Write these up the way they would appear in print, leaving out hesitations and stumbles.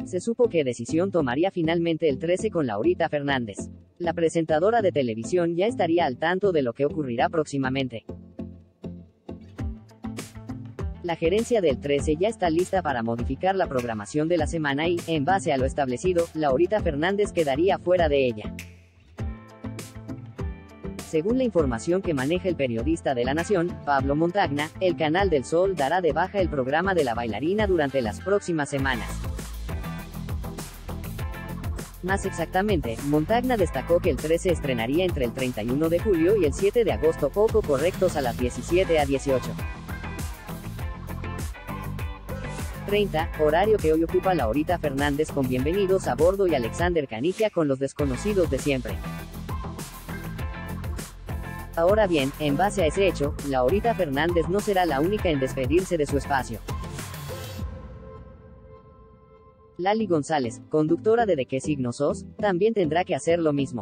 se supo qué decisión tomaría finalmente el 13 con Laurita Fernández. La presentadora de televisión ya estaría al tanto de lo que ocurrirá próximamente. La gerencia del 13 ya está lista para modificar la programación de la semana y, en base a lo establecido, Laurita Fernández quedaría fuera de ella. Según la información que maneja el periodista de La Nación, Pablo Montagna, el Canal del Sol dará de baja el programa de la bailarina durante las próximas semanas. Más exactamente, Montagna destacó que el 13 estrenaría entre el 31 de julio y el 7 de agosto poco correctos a las 17 a 18:30, horario que hoy ocupa Laurita Fernández con Bienvenidos a Bordo y Alexander Canigia con Los Desconocidos de Siempre. Ahora bien, en base a ese hecho, Laurita Fernández no será la única en despedirse de su espacio. Lali González, conductora de ¿De qué signo sos?, también tendrá que hacer lo mismo.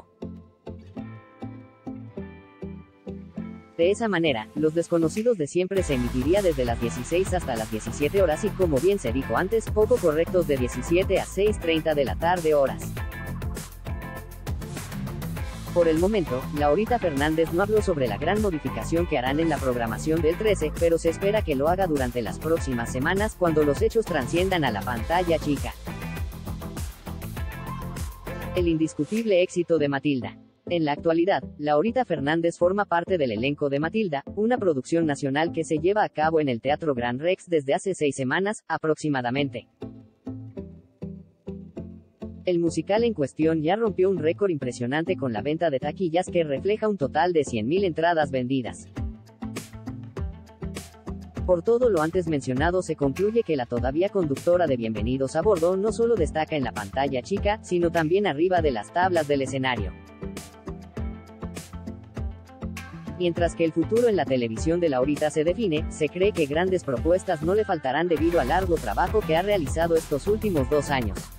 De esa manera, Los Desconocidos de Siempre se emitiría desde las 16 hasta las 17 horas y, como bien se dijo antes, poco correctos de 17 a 6:30 de la tarde horas. Por el momento, Laurita Fernández no habló sobre la gran modificación que harán en la programación del 13, pero se espera que lo haga durante las próximas semanas cuando los hechos trasciendan a la pantalla chica. El indiscutible éxito de Matilda. En la actualidad, Laurita Fernández forma parte del elenco de Matilda, una producción nacional que se lleva a cabo en el Teatro Gran Rex desde hace 6 semanas, aproximadamente. El musical en cuestión ya rompió un récord impresionante con la venta de taquillas que refleja un total de 100.000 entradas vendidas. Por todo lo antes mencionado se concluye que la todavía conductora de Bienvenidos a Bordo no solo destaca en la pantalla chica, sino también arriba de las tablas del escenario. Mientras que el futuro en la televisión de Laurita se define, se cree que grandes propuestas no le faltarán debido al largo trabajo que ha realizado estos últimos 2 años.